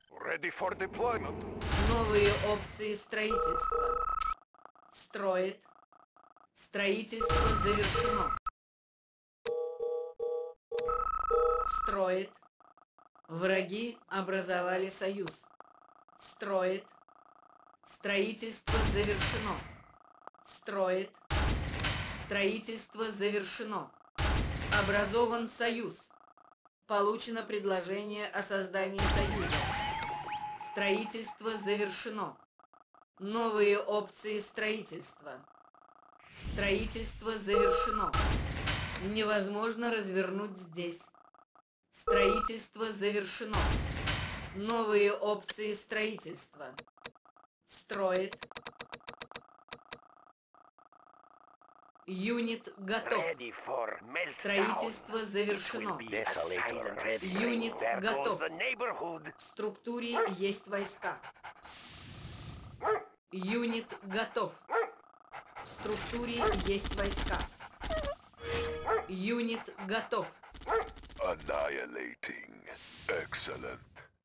Ready for deployment. Новые опции строительства. Строит. Строительство завершено. Строит. Враги образовали союз. Строит. Строительство завершено. Строит. Строительство завершено. Образован союз. Получено предложение о создании союза. Строительство завершено. Новые опции строительства. Строительство завершено. Невозможно развернуть здесь. Строительство завершено. Новые опции строительства. Строит. Юнит готов. Строительство завершено. Юнит готов. В структуре есть войска. Юнит готов. В структуре есть войска. Юнит готов. Annihilating. Excellent.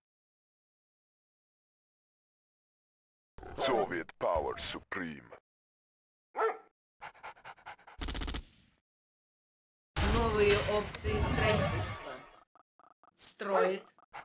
Soviet power supreme. Новые опции строительства. Строит.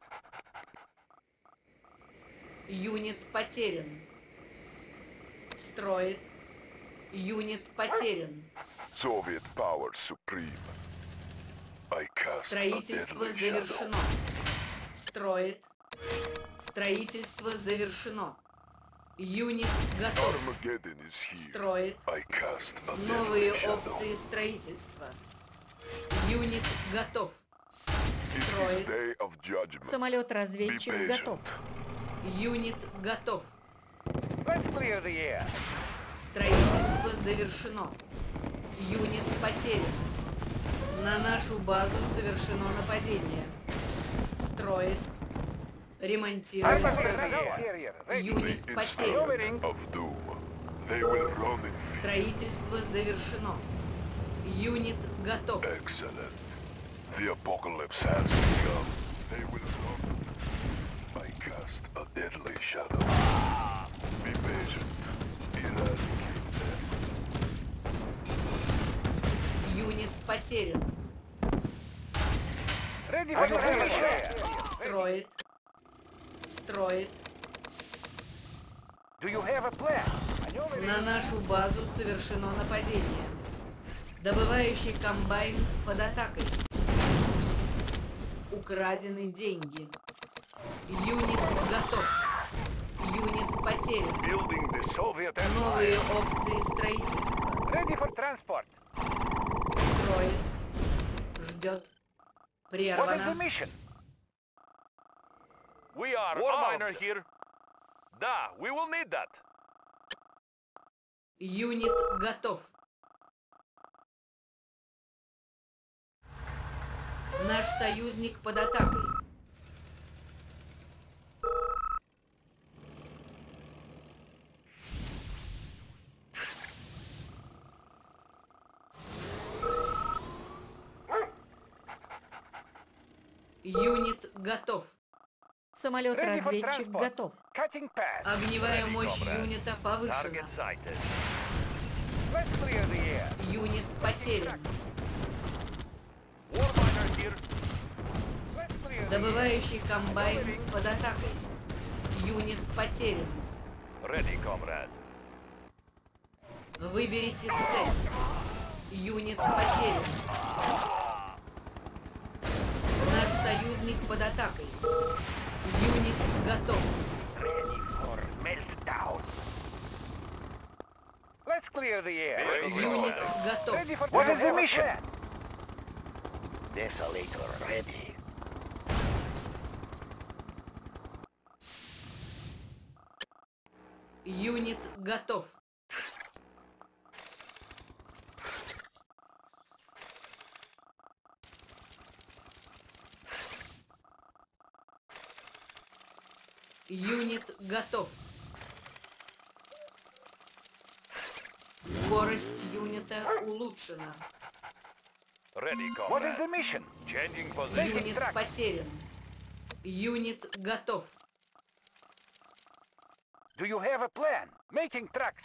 Юнит потерян. Строит. Юнит потерян. Soviet power supreme. I cast Строительство a deadly завершено. Строит. Строительство завершено. Юнит готов. Armageddon is here. Строит. I cast a Новые deadly опции строительства. Юнит готов. It is Строит. day of judgment. Be Самолет-разведчик patient. готов. Юнит готов. Let's clear the air. Строительство завершено. Юнит потерян. На нашу базу совершено нападение. Строит. Ремонтируется. Юнит The потерян. instrument of doom. They will run in fear. Строительство завершено. Юнит готов. Excellent. The apocalypse has begun. They will run. I cast a deadly shadow. Be patient. Eradicate them. Юнит потерян. Ready for deployment. Строит. Строит. Do you have a plan? На нашу базу совершено нападение. Добывающий комбайн под атакой. Украдены деньги. Юнит готов. Юнит потерян. Building the Soviet Новые Empire. опции строительства. Ready for transport. Строит. Ждет. What is the Прервано. mission? We are Warminer here. Да, we will need that. Юнит готов. Наш союзник под атакой. Юнит готов. Самолет-разведчик transport. готов. Cutting path. Огневая Ready, мощь comrade. юнита повышена. sighted. Let's clear the air. Юнит потерян. Warminer here. Let's clear the air. Добывающий комбайн под атакой. Юнит потерян. Ready, comrade. Выберите цель. Юнит потерян. Наш союзник под атакой. Юнит готов. Ready for meltdown. Let's clear the air. Юнит готов. Ready for what is the mission? Desolator ready. Юнит готов. Юнит готов. Скорость юнита улучшена. Ready, What is comrade. the mission? Changing position. Юнит потерян. Юнит готов. Do you have a plan? Making tracks.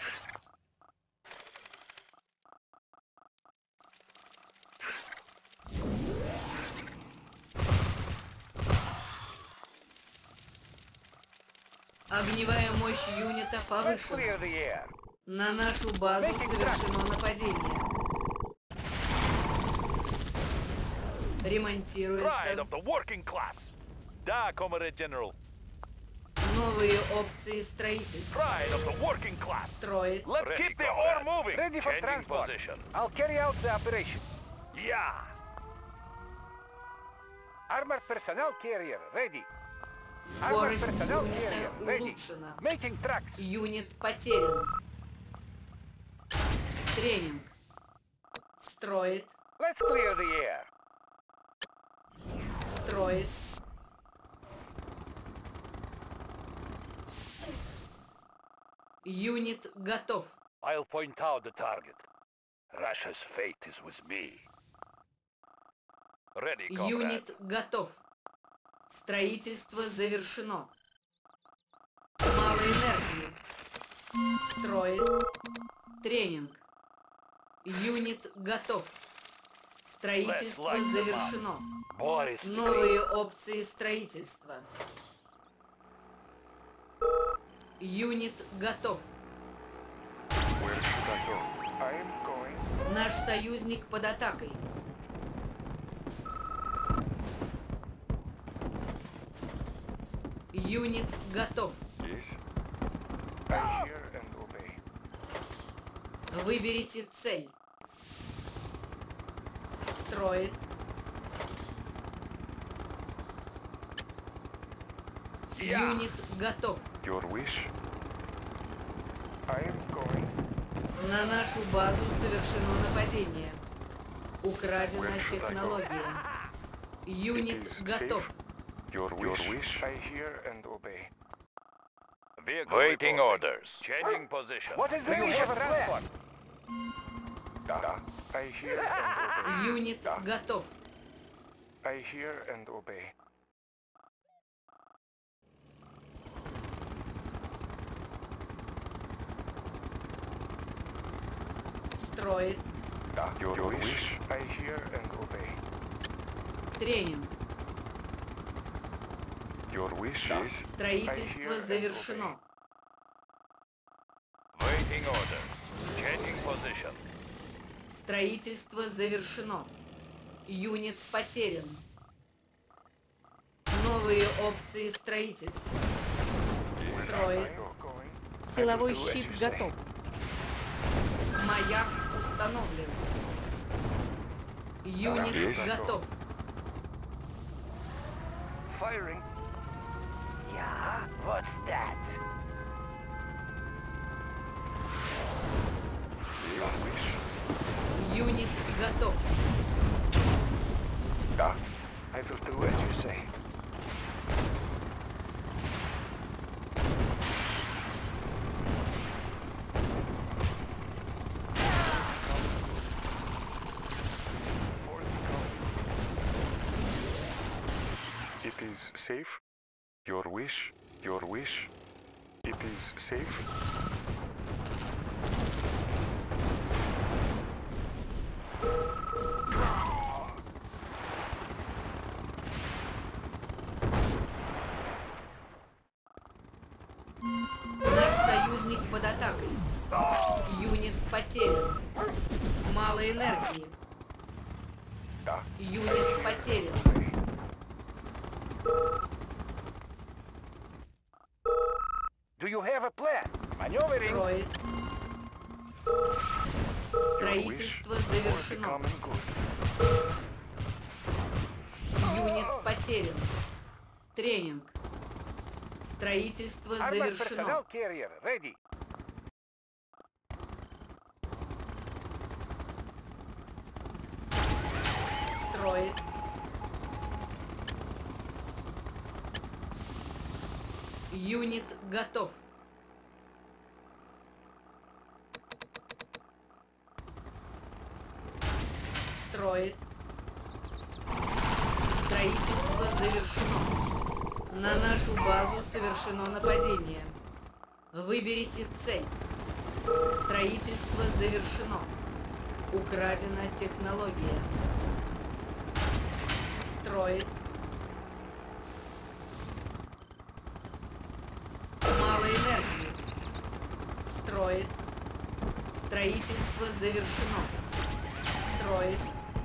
Огневая мощь юнита Let's повышена. clear the air. На нашу базу совершено нападение. Ремонтируется. Pride of the working class. Да, Comrade General. Новые опции строительства. Pride of the working class. Строит. Let's Ready, keep the ore comrade. moving. Ready for Changing transport. position. I'll carry out the operation. Yeah. Armored personnel carrier ready. Armored Скорость personnel юнита carrier ready. улучшена. Making tracks. Юнит потерян. Тренинг. Строит. Let's clear the air. Строит. Юнит готов. I'll point out the target. Russia's fate is with me. Ready, comrade. Юнит готов. Строительство завершено. Мало энергии. Строит. Тренинг. Юнит готов. Строительство Let's light them up. завершено. Boris, Новые опции строительства. Юнит готов. Where should I go? I'm going. Наш союзник под атакой. Юнит готов. Yes? I hear and obey. Выберите цель. Строит. Юнит готов. Your wish? I'm going. На нашу базу совершено нападение. Украдена Where should I go? технология. Юнит It is готов. safe? Your wish? I hear and obey. Waiting orders. Changing position. What is the mission of transport? I hear and obey. Юнит готов. I hear and obey. Строит. Your wish? I hear and obey. Тренинг. Your wish is? Строительство завершено. Waiting orders. Changing position. Строительство завершено. Юнит потерян. Новые опции строительства. Строит. Силовой щит готов. Маяк установлен. Юнит Есть. готов. Firing. Yeah? What's that? Your wish? Юнит готов. I will do as you say. It is safe? Your wish? Your wish? It is safe? Наш союзник под атакой. Юнит потерян. Мало энергии. Юнит потерян. Do you have a plan? Maneuvering. Строит. Строительство завершено. Coming good. Юнит потерян. Тренинг. Строительство Armored завершено. personnel carrier ready. Строит. Юнит готов. Строит. Строительство завершено. На нашу базу совершено нападение. Выберите цель. Строительство завершено. Украдена технология. Строит. Мало энергии. Строит. Строительство завершено. Строит.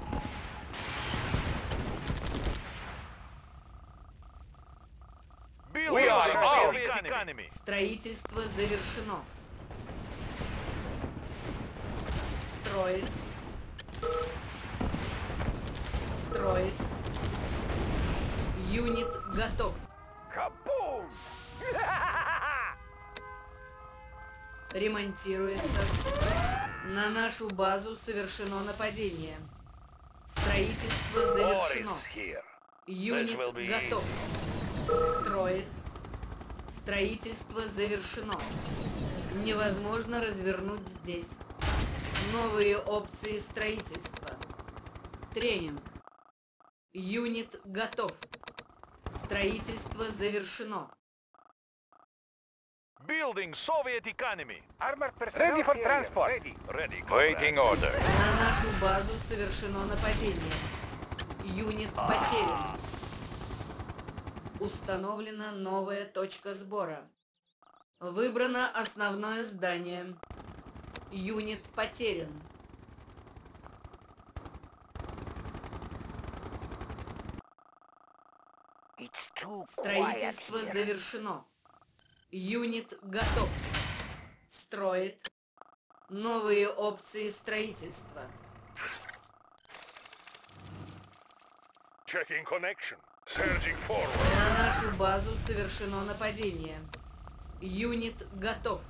We are Soviet economy. Строительство завершено. Строит. Строит. Юнит готов. Kaboom! Ремонтируется. На нашу базу совершено нападение. Строительство War завершено. is here. Юнит will be готов. Строит. Строительство завершено. Невозможно развернуть здесь. Новые опции строительства. Тренинг. Юнит готов. Строительство завершено. Building Soviet economy. Armored personnel ready for transport. Ready. Waiting order. На нашу базу совершено нападение. Юнит потерян. Установлена новая точка сбора. Выбрано основное здание. Юнит потерян. Строительство завершено. Юнит готов. Строит. Новые опции строительства. Checking connection. Surging forward. На нашу базу совершено нападение. Юнит готов.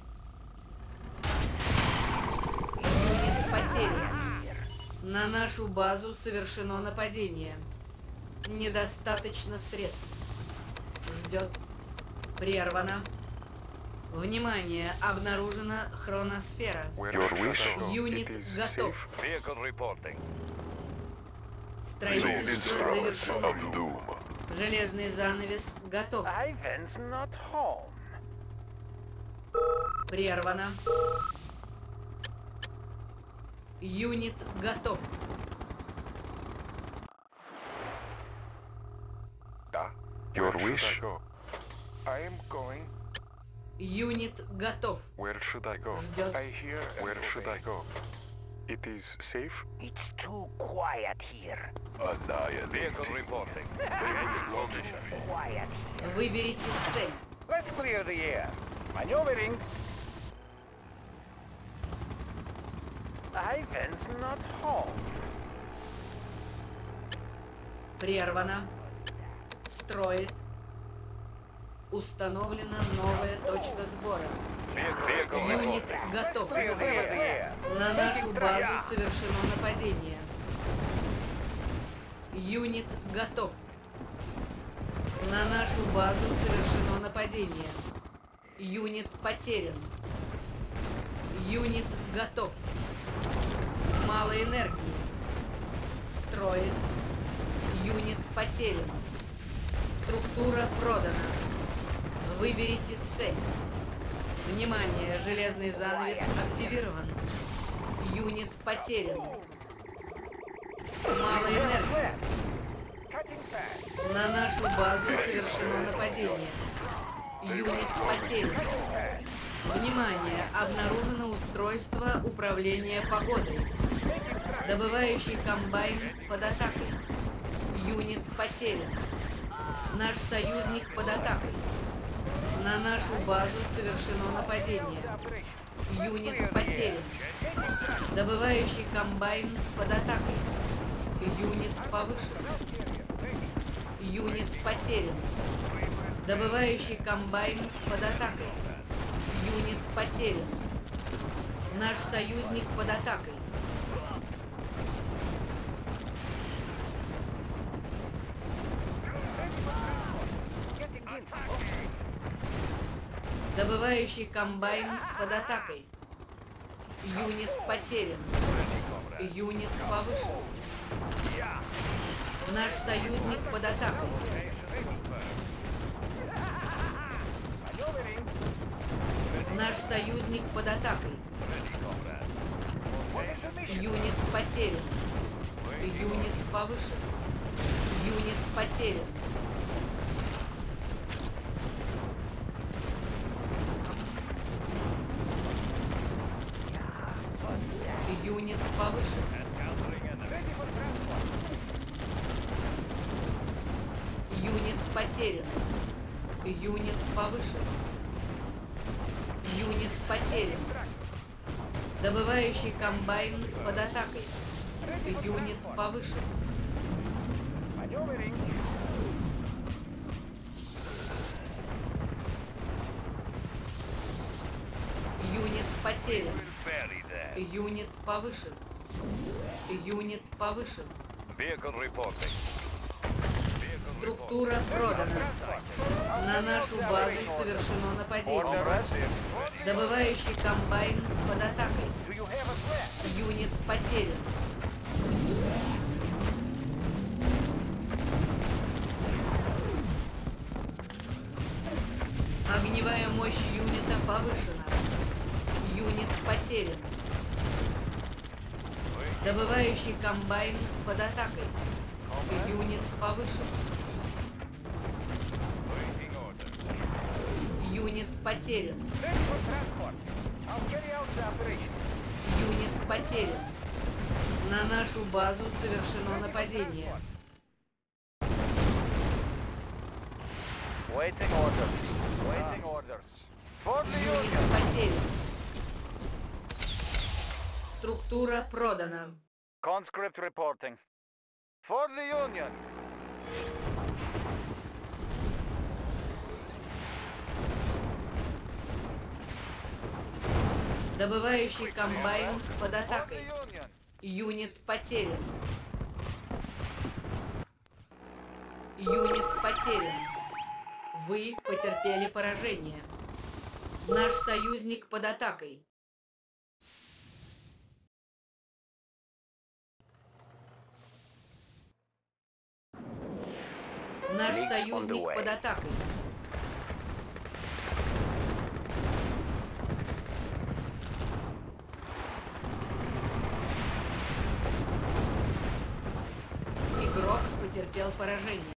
Юнит потерян. На нашу базу совершено нападение. Недостаточно средств. Ждет. Прервано. Внимание! Обнаружена хроносфера. Your wish. Юнит готов. Vehicle reporting. Строительство Of завершено. doom. Железный занавес готов. Ivan's not home. Прервано. Юнит готов. Your wish. I am going. Юнит готов. Where should I go? Ждет. I hear. Where should I go? It is safe. It's too quiet here. Vehicle reporting. Quiet. Выберите цель. Let's clear the air. Maneuvering. Ivan's not home. Прервано. Строит. Установлена новая точка сбора. Vehicle Юнит reporting. готов. Clear the air. На нашу базу совершено нападение. Юнит готов. На нашу базу совершено нападение. Юнит потерян. Юнит готов. Мало энергии. Строит. Юнит потерян. Структура продана. Выберите цель. Внимание, железный занавес активирован. Юнит потерян. Мало энергии. Cutting fast. На нашу базу совершено нападение. Юнит потерян. Внимание, обнаружено устройство управления погодой. Добывающий комбайн под атакой. Юнит потерян. Наш союзник под атакой. На нашу базу совершено нападение. Юнит потерян. Добывающий комбайн под атакой. Юнит повышен. Юнит потерян. Добывающий комбайн под атакой. Юнит потерян. Наш союзник под атакой. Добывающий комбайн под атакой. Юнит потерян. Юнит повышен. Наш союзник под атакой. Наш союзник под атакой. Ready, comrade. What is the mission? Юнит потерян. Юнит повышен. Юнит потерян. Юнит повышен. Encountering enemy. Ready for transport. Юнит потерян. Юнит повышен. Юнит потерян. Добывающий комбайн под атакой. Юнит повышен. Maneuvering. Юнит потерян. We'll bury them. Юнит повышен. Юнит повышен. Vehicle reporting. Vehicle Структура продана. На нашу базу совершено нападение. Order. Добывающий комбайн под атакой. Do you have a plan? Юнит потерян. Огневая мощь юнита повышена. Юнит потерян. Добывающий комбайн под атакой. Юнит повышен. waiting order. Юнит потерян. Ready for transport. I'll carry out the operation. Юнит потерян. На нашу базу совершено нападение. Waiting orders. Waiting orders. For the Юнит Union. потерян. Структура продана. Conscript reporting. For the Union. Добывающий комбайн под For the атакой. Union. Юнит потерян. Юнит потерян. Вы потерпели поражение. Наш союзник под атакой. Наш Fleet on the союзник way. под атакой. Игрок потерпел поражение.